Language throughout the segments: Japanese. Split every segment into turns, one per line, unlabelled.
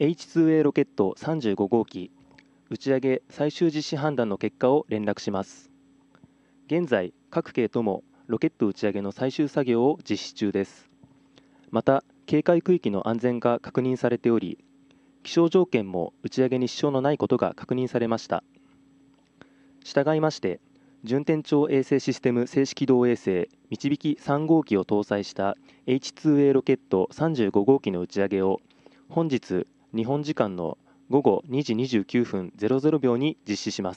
H-IIA ロケット35号機打ち上げ最終実施判断の結果を連絡します。現在、各系ともロケット打ち上げの最終作業を実施中です。また、警戒区域の安全が確認されており、気象条件も打ち上げに支障のないことが確認されました。従いまして、順天町衛星システム静止軌道衛星みちびき3号機を搭載した H-IIA ロケット35号機の打ち上げを本日日本時間の午後2時29分00秒に実施します。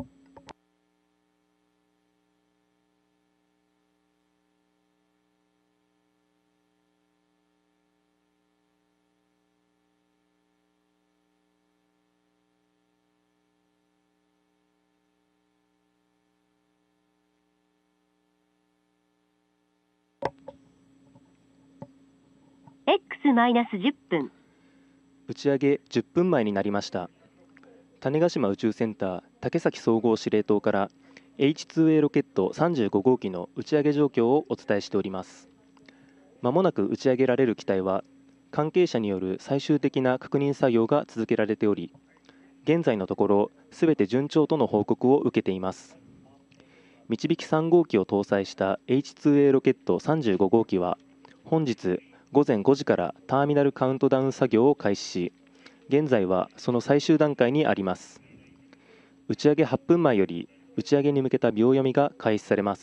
X-10 分。
打ち上げ10分前になりました。種子島宇宙センター竹崎総合司令塔から H-IIA ロケット35号機の打ち上げ状況をお伝えしております。まもなく打ち上げられる機体は関係者による最終的な確認作業が続けられており、現在のところすべて順調との報告を受けています。みちびき3号機を搭載した H-IIA ロケット35号機は本日午前5時からターミナルカウントダウン作業を開始し、現在はその最終段階にあります。打ち上げ8分前より打ち上げに向けた秒読みが開始されます。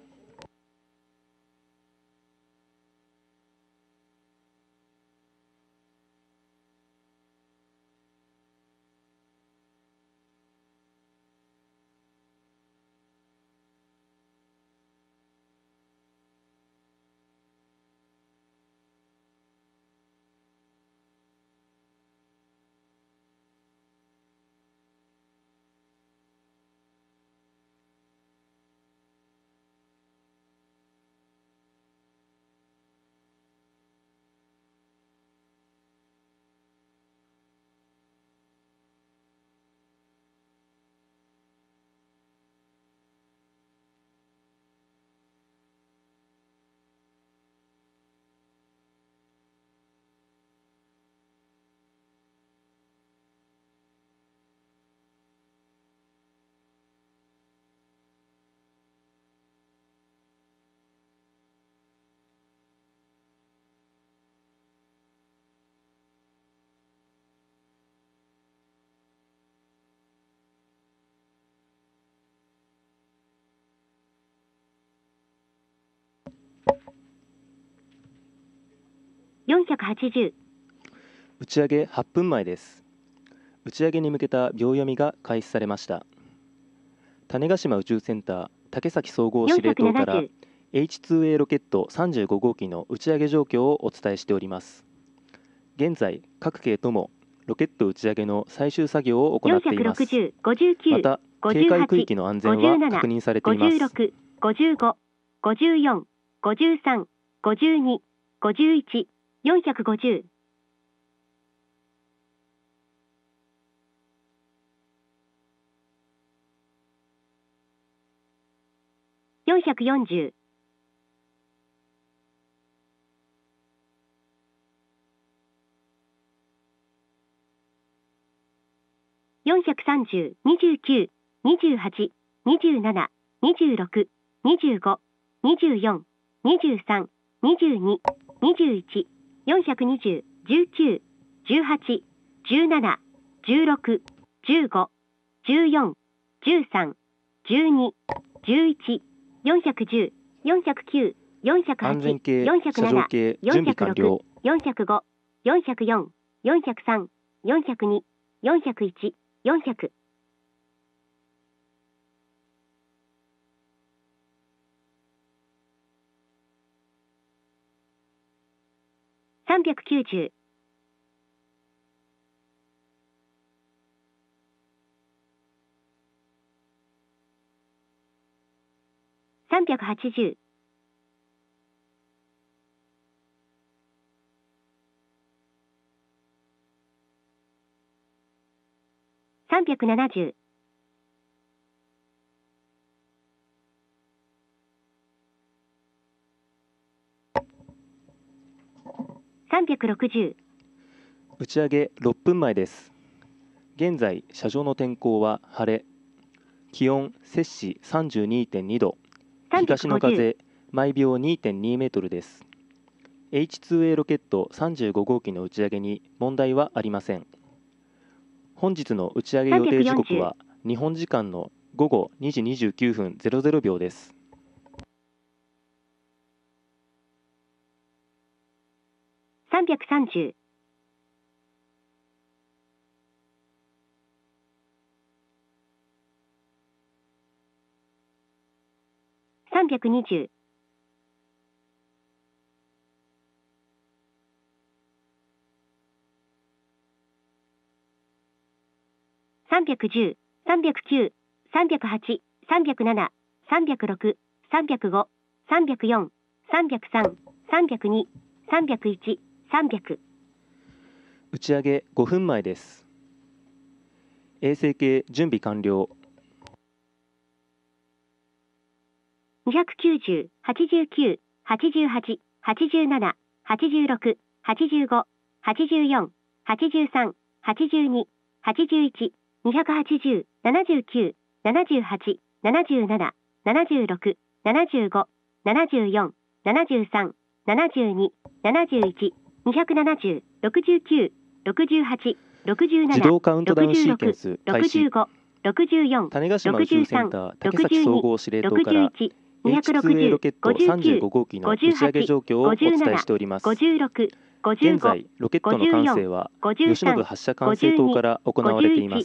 480。
打ち上げ8分前です。打ち上げに向けた秒読みが開始されました。種子島宇宙センター竹崎総合司令塔から H-IIA ロケット35号機の打ち上げ状況をお伝えしております。現在、各系ともロケット打ち上げの最終作業を行っています。
460、59、
また、警戒区域の安全は確認されています。
56、55、54、53、52、51、450。440。430、29、28、27、26、25、24、23、22、21、420、19、18、17、16、15、14、13、12、11、410、409、408、
安全系、
407、
射場系準備完了。
405、404、403、402、401、400。390。380。370。360。
打ち上げ6分前です。現在、車上の天候は晴れ。気温、摂氏 32.2 度。東の風、毎秒 2.2 メートルです。H-IIA ロケット35号機の打ち上げに問題はありません。本日の打ち上げ予定時刻は日本時間の午後2時29分00秒です。
330、320、310、309、308、307、306、305、304、303、302、301、300。
打ち上げ5分前です。衛星系準備完了。
290、89、88、87、86、85、84、83、82、81、280、79、78、77、76、75、74、73、72、71、270、69、68、67、
自動カウントダウンシーケンス開始。
65、64、
種子島宇宙センター竹崎総合司令塔から H-IIA ロケット35号機の打ち上げ状況をお伝えしております。現在、ロケットの管制は吉信発射管制塔から行われています。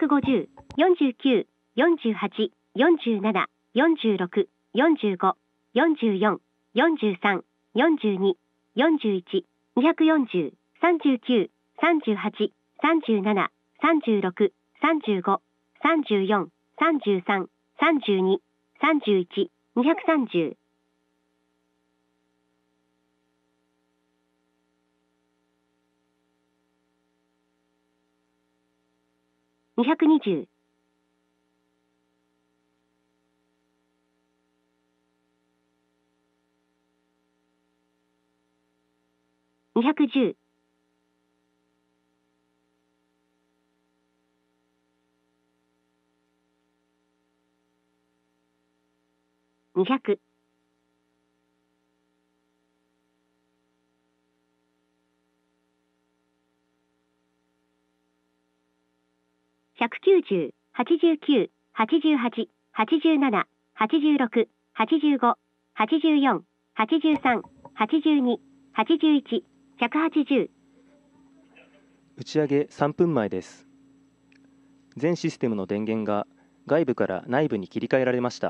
250、49、48、47、46、45、44、43、42、41、240、39、38、37、36、35、34、33、32、31、230。220、210、200、190、89、88、87、86、85、84、83、82、81、180。
打ち上げ3分前です。全システムの電源が外部から内部に切り替えられました。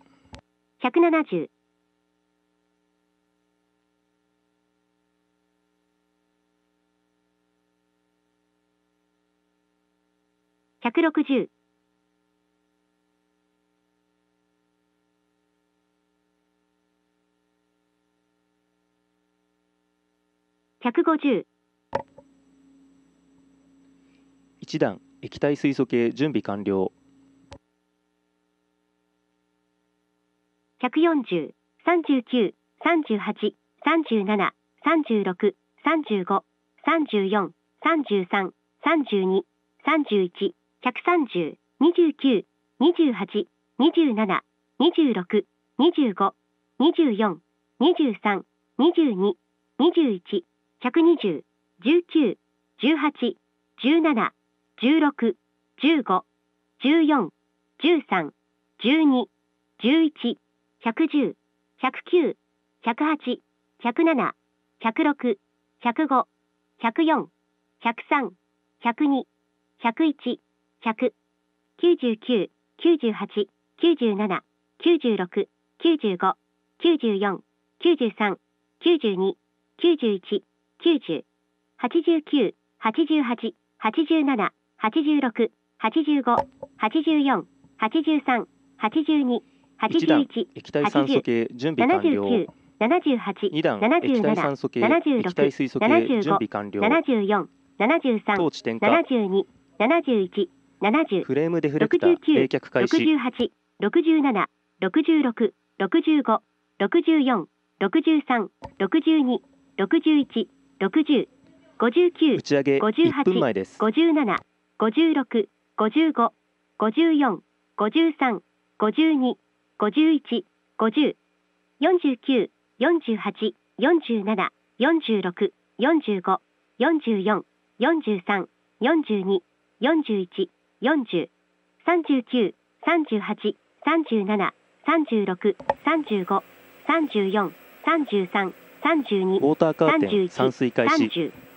170、160、150、
1段液体水素系準備完了。
140、39、38、37、36、35、34、33、32、31、130、29、28、27、26、25、24、23、22、21、120、19、18、17、16、15、14、13、12、11、110、109、108、107、106、105、104、103、102、101、100、99、98、97、96、95、94、93、92、91、90、89、88、87、86、85、84、83、82、
1段
81、
液体酸素系準備完了。
79、78、
2段液体酸素系液体水素系準備完了。
74、73、
当地点火。
72、71、70、
フレームデフレクター冷却開始。
68、67、66、65、64、63、62、61、60、 59、
打ち上げ1分前
58、
です。
57、56、55、54、53、52、51、50、49、48、47、46、45、44、43、42、41、40、39、38、37、36、35、34、33、32、
ウォーターカーテン
31、
散水開始。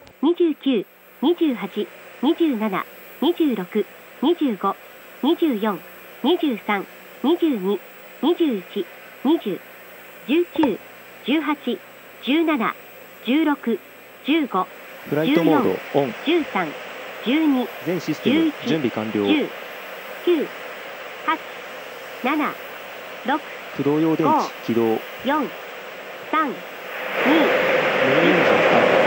30、29、28、27、26、25、24、23、22、21、20、19、18、17、16、15、
フライトモードオン。
13、12、
全システム準備完了。
10、9、8、7、6、
駆動用電池起動。
4、3、2、
メインエンジンスタート。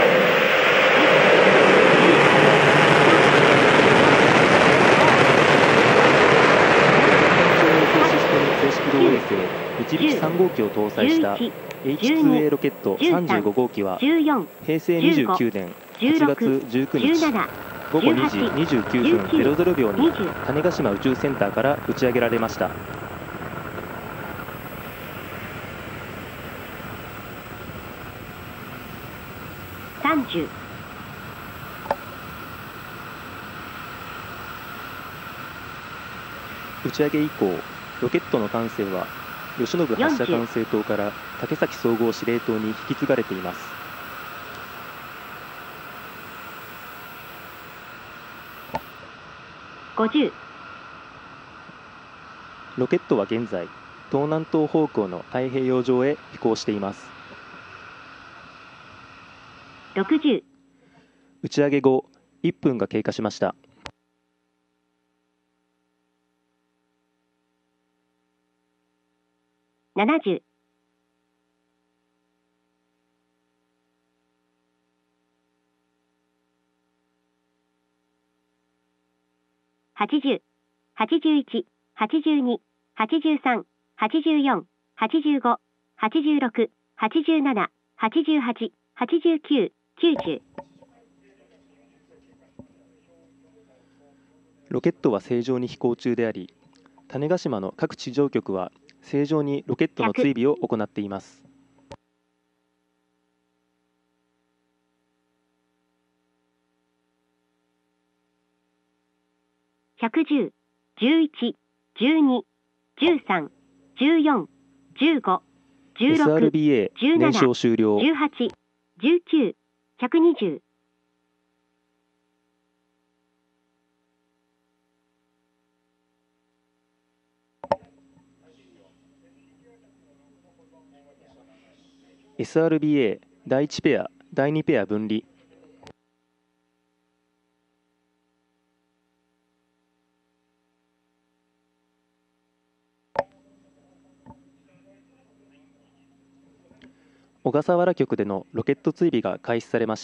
正式動衛星ミチビキ3号機を搭載した H-IIA ロケット35号機は平成29年8月19日午後2時29分00秒に種子島宇宙センターから打ち上げられました。
30、
打ち上げ以降ロケットの管制は吉信発射管制塔から竹崎総合司令塔に引き継がれています。
50、
ロケットは現在東南東方向の太平洋上へ飛行しています。
60、
打ち上げ後1分が経過しました。
70、80、81、82、83、84、85、86、87、88、89、90。
ロケットは正常に飛行中であり、種子島の各地上局は正常にロケットの追尾を行っています。
110、11、12、13、14、15、16、
SRBA 燃焼終了。
18、19、120。
SRBA 第1ペア、第2ペア分離。小笠原局でのロケット追尾が開始されました。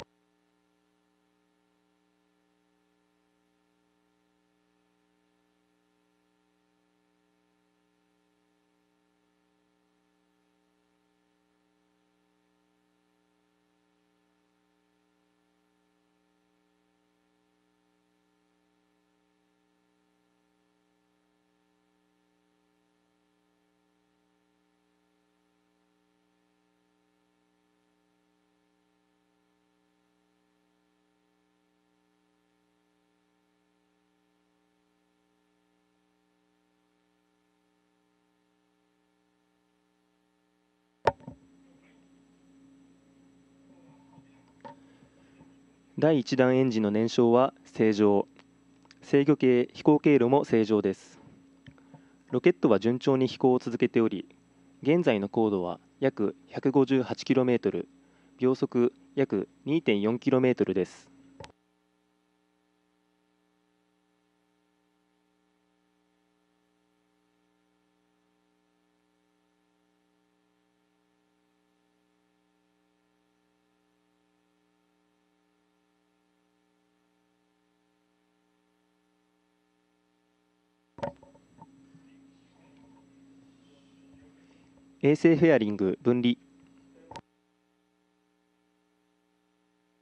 第1段エンジンの燃焼は正常。制御系飛行経路も正常です。ロケットは順調に飛行を続けており、現在の高度は約 158km、秒速約 2.4km です。衛星フェアリング分離。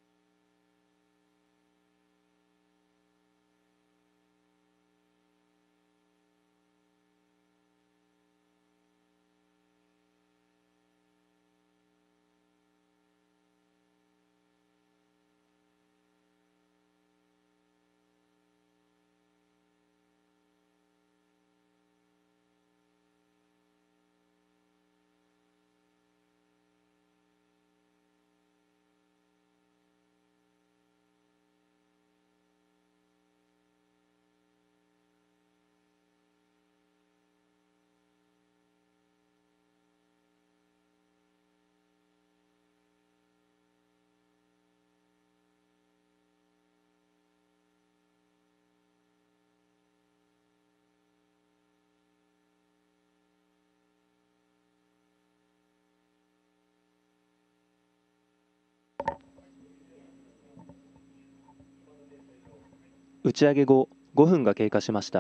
ち上げ後5分が経過しました。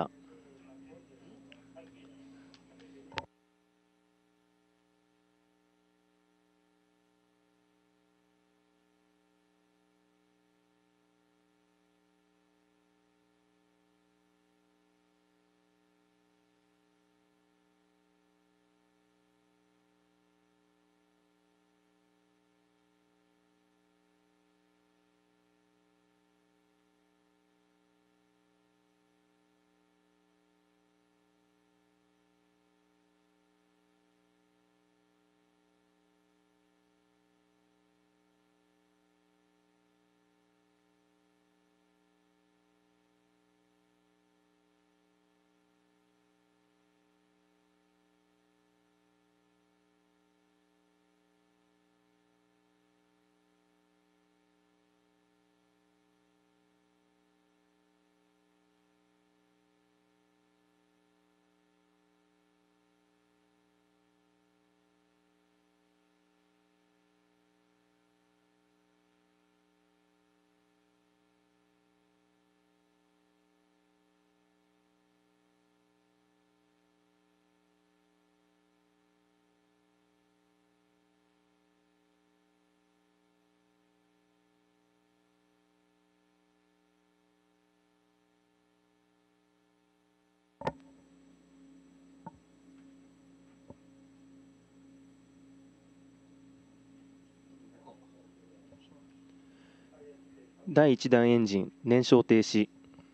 第1段エンジン燃焼停止。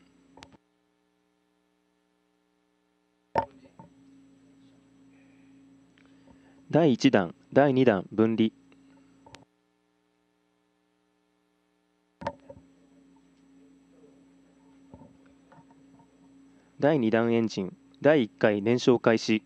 第1弾第2弾分離。第2弾エンジン第1回燃焼開始。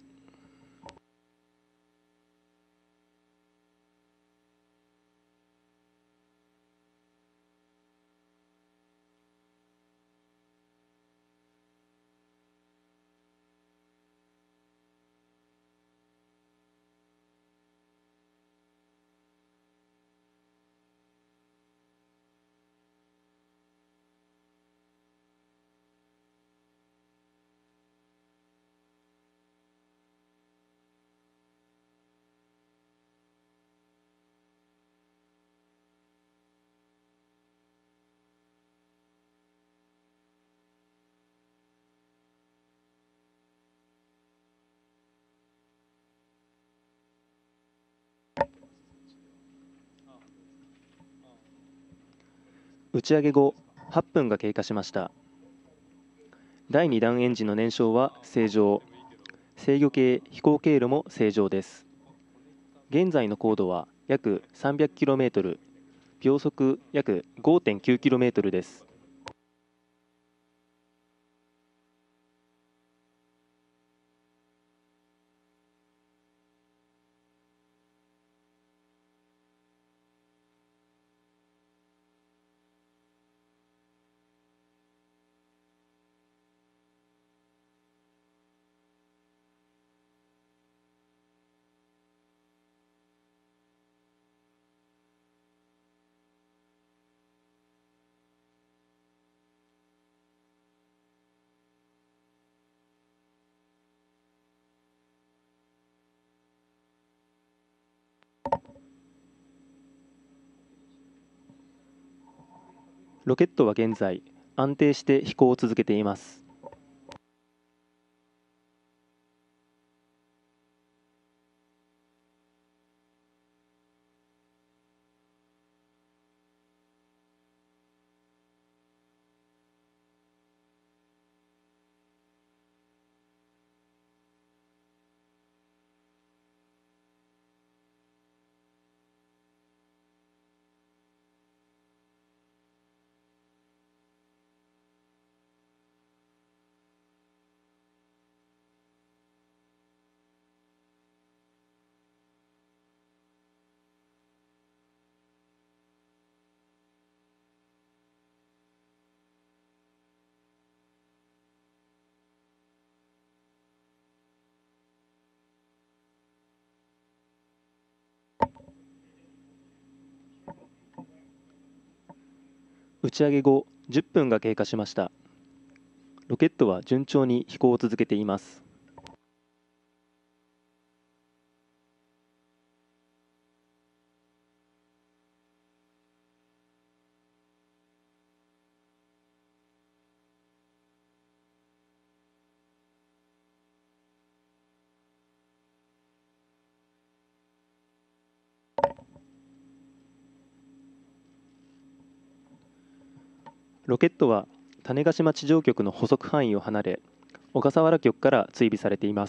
打ち上げ後8分が経過しました。第2弾エンジンの燃焼は正常。制御系飛行経路も正常です。現在の高度は約 300km、秒速約 5.9km です。ロケットは現在安定して飛行を続けています。打ち上げ後10分が経過しました。 ロケットは順調に飛行を続けています。ロケットは種子島地上局の捕捉範囲を離れ、小笠原局から追尾されています。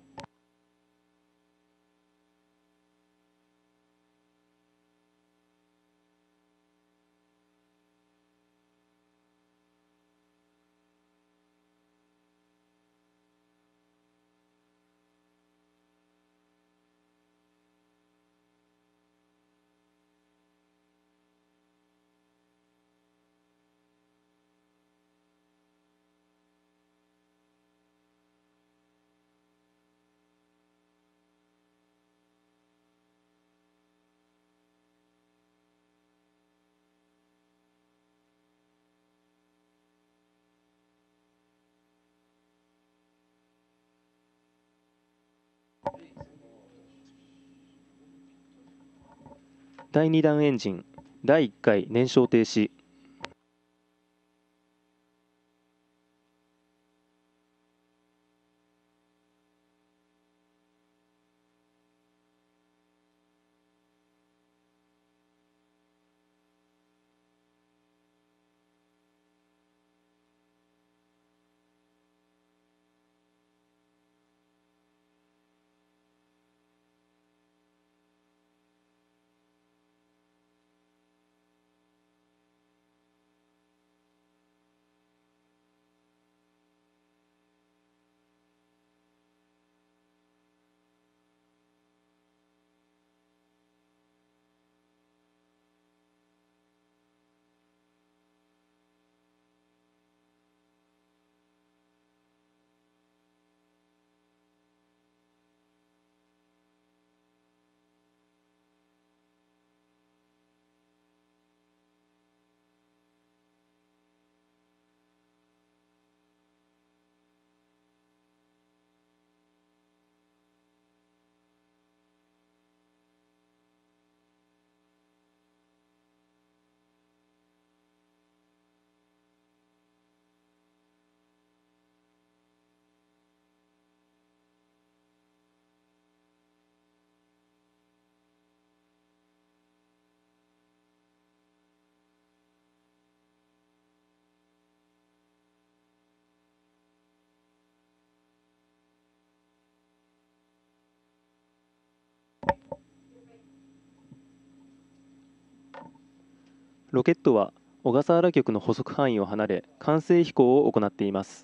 第2段エンジン第1回燃焼停止。ロケットは小笠原局の捕捉範囲を離れ、完成飛行を行っています。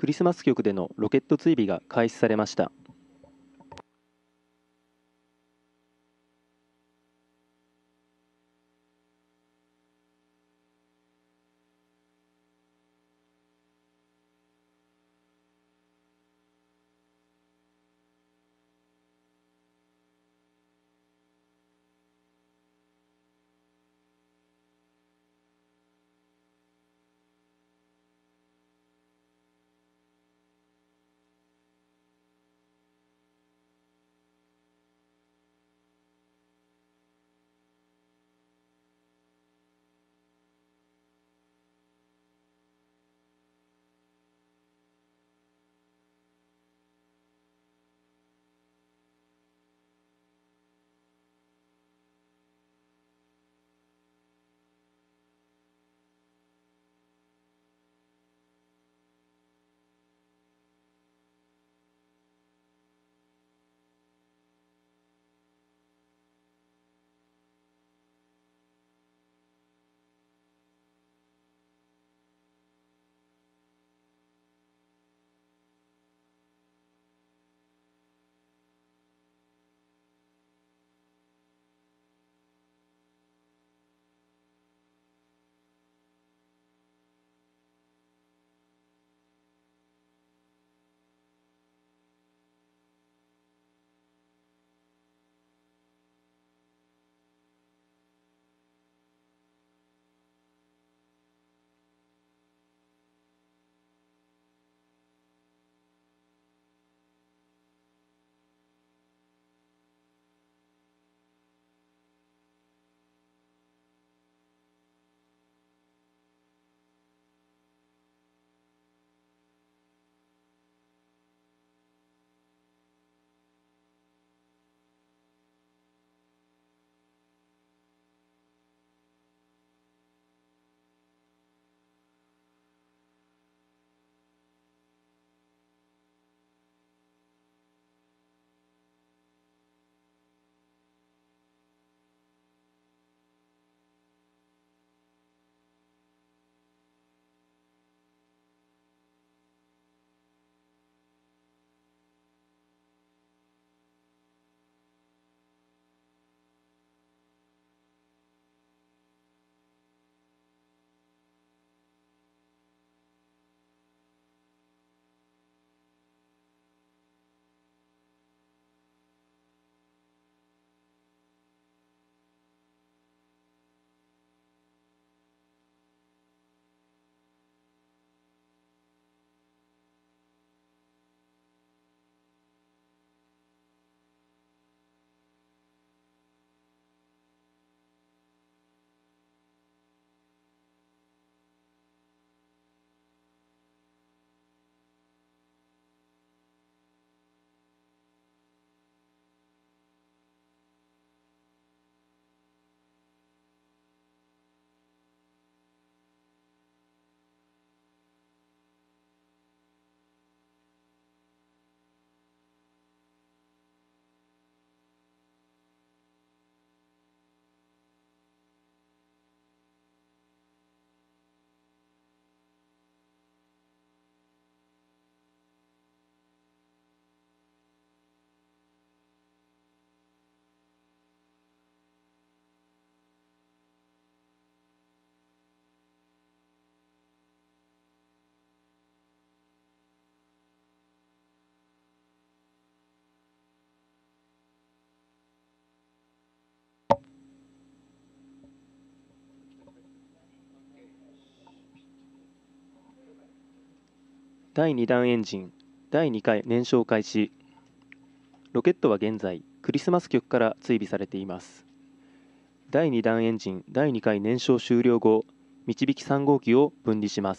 クリスマス局でのロケット追尾が開始されました。第2段エンジン第2回燃焼開始。ロケットは現在クリスマス局から追尾されています。第2段エンジン第2回燃焼終了後、導き3号機を分離します。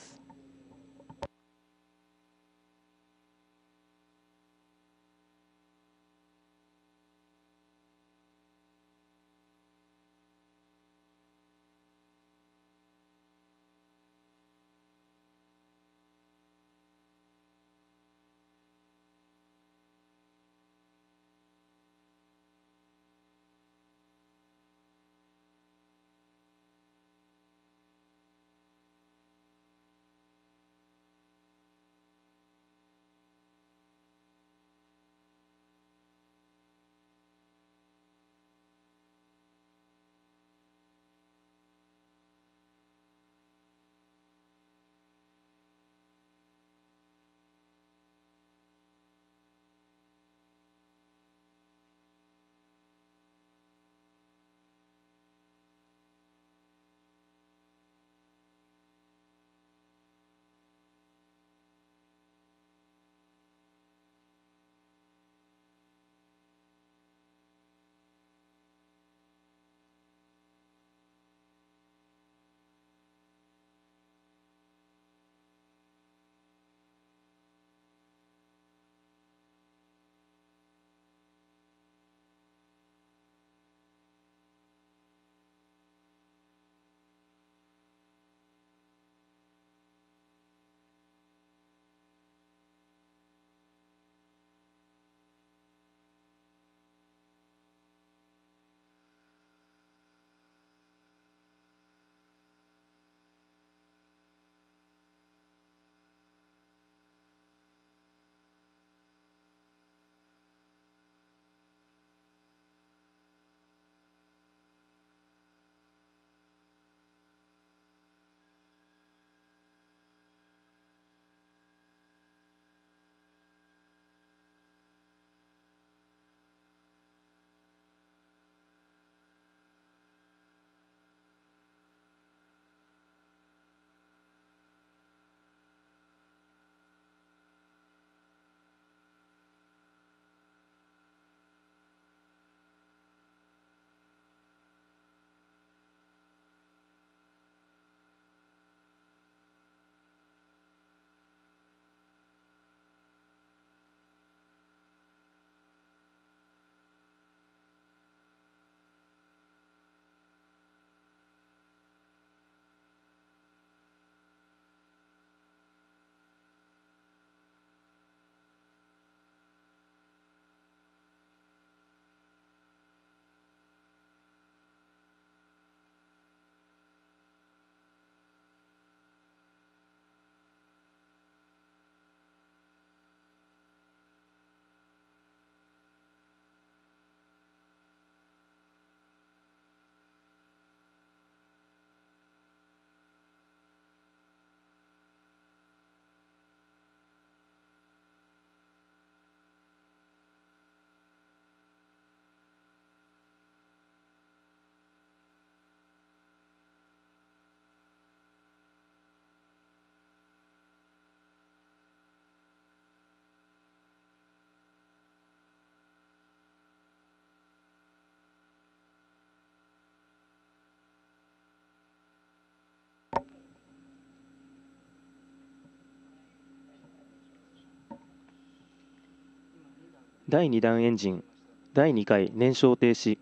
第2段エンジン第2回燃焼停止。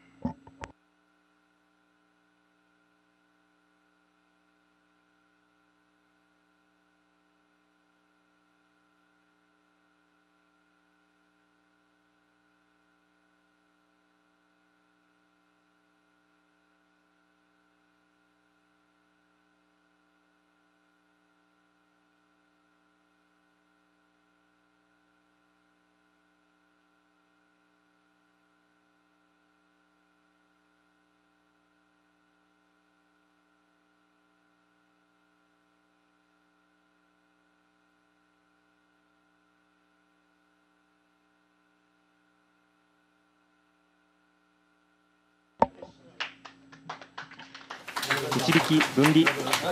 導き分離。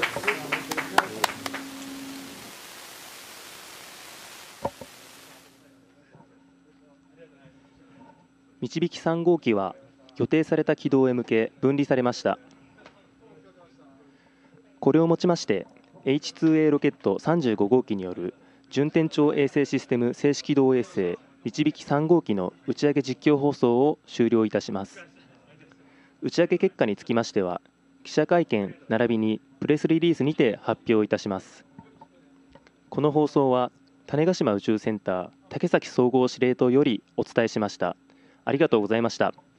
導き3号機は予定された軌道へ向け分離されました。これをもちまして H-IIA ロケット35号機による順天頂衛星システム静止軌道衛星導き3号機の打ち上げ実況放送を終了いたします。打ち上げ結果につきましては記者会見並びにプレスリリースにて発表いたします。この放送は種子島宇宙センター竹崎総合司令塔よりお伝えしました。ありがとうございました。